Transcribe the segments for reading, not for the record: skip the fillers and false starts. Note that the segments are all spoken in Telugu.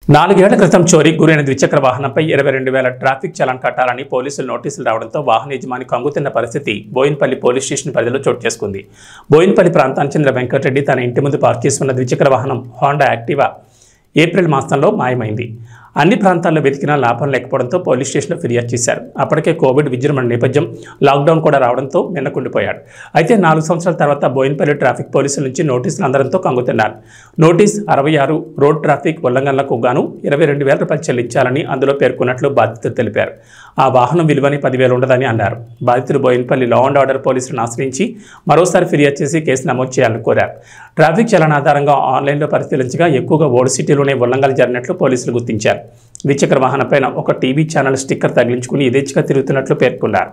4 ఏళ్ల క్రితం చోరీకి గురైన ద్విచక్ర వాహనంపై 22,000 ట్రాఫిక్ చలాన్ కట్టాలని పోలీసులు నోటీసులు రావడంతో వాహన యజమాని కంగుతిన్న పరిస్థితి బోయిన్పల్లి పోలీస్ స్టేషన్ పరిధిలో చోటు చేసుకుంది. బోయిన్పల్లి ప్రాంతానికి చెందిన వెంకటరెడ్డి తన ఇంటి ముందు పార్క్ చేసి ఉన్న ద్విచక్ర వాహనం హోండా యాక్టివా ఏప్రిల్ మాసంలో మాయమైంది. అన్ని ప్రాంతాల్లో వెతికినా లాభం లేకపోవడంతో పోలీస్ స్టేషన్లో ఫిర్యాదు చేశారు. అప్పటికే కోవిడ్ విజృంభణ నేపథ్యం లాక్డౌన్ కూడా రావడంతో మిన్నకుండిపోయాడు. అయితే 4 సంవత్సరాల తర్వాత బోయిన్పల్లి ట్రాఫిక్ పోలీసుల నుంచి నోటీసులు అందడంతో కంగుతున్నారు. నోటీస్ 66 రోడ్ ట్రాఫిక్ ఉల్లంఘనలకు గాను 22,000 రూపాయలు చెల్లించాలని అందులో పేర్కొన్నట్లు బాధితులు తెలిపారు. ఆ వాహనం విలువని 10,000 ఉండదని అన్నారు. బాధితులు బోయిన్పల్లి లా అండ్ ఆర్డర్ పోలీసులను ఆశ్రయించి మరోసారి ఫిర్యాదు చేసి కేసు నమోదు చేయాలని కోరారు. ట్రాఫిక్ చలన ఆధారంగా ఆన్లైన్లో పరిశీలించగా ఎక్కువగా ఓల్డ్ సిటీలోనే ఉల్లంఘనలు జరిగినట్లు పోలీసులు గుర్తించారు. ద్విచక్ర వాహనం పైన ఒక టీవీ ఛానల్ స్టిక్కర్ తగిలించుకుని యథేచ్ఛగా తిరుగుతున్నట్లు పేర్కొన్నారు.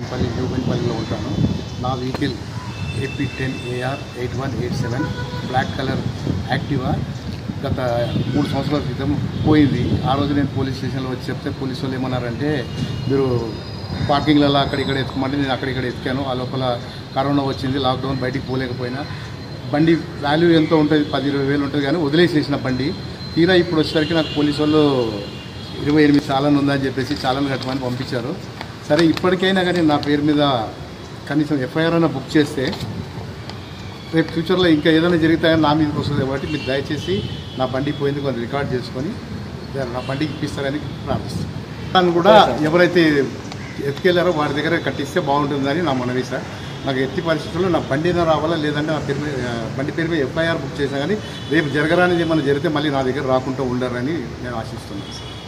నా vehicle AP10AR 8187 black colour Activa గత 3 సంవత్సరాల క్రితం పోయింది. ఆ రోజు నేను పోలీస్ స్టేషన్లో వచ్చి చెప్తే పోలీసు వాళ్ళు ఏమన్నారంటే, మీరు పార్కింగ్లలో అక్కడిక్కడ ఎత్తుకోమంటే నేను అక్కడిక్కడ ఎత్తుకాను. ఆ లోపల కరోనా వచ్చింది, లాక్డౌన్, బయటికి పోలేకపోయినా. బండి వాల్యూ ఎంతో ఉంటుంది, 10-20 వేలు ఉంటుంది, కానీ వదిలేసేసిన బండి. తీరా ఇప్పుడు వచ్చేసరికి నాకు పోలీసు వాళ్ళు 28 చాలన్ ఉందని చెప్పేసి చాలన్ కట్టమని పంపించారు. సరే, ఇప్పటికైనా కానీ నా పేరు మీద కనీసం ఎఫ్ఐఆర్ అయినా బుక్ చేస్తే రేపు ఫ్యూచర్లో ఇంకా ఏదైనా జరుగుతాయని నా మీదకి వస్తుంది. కాబట్టి మీరు దయచేసి నా బండి పోయింది కొంత రికార్డ్ చేసుకొని నా బండికి ఇప్పిస్తారని ప్రార్థిస్తాను. దాన్ని కూడా ఎవరైతే ఎత్తుకెళ్ళారో వాడి దగ్గర కట్టిస్తే బాగుంటుందని నా మనవి సార్. నాకు ఎట్టి పరిస్థితుల్లో నా బండి అయినా రావాలా, లేదంటే నా పేరు మీద బండి పేరు మీద ఎఫ్ఐఆర్ బుక్ చేసినా కానీ రేపు జరగరానిది ఏమైనా జరిగితే మళ్ళీ నా దగ్గర రాకుండా ఉండరని నేను ఆశిస్తున్నాను సార్.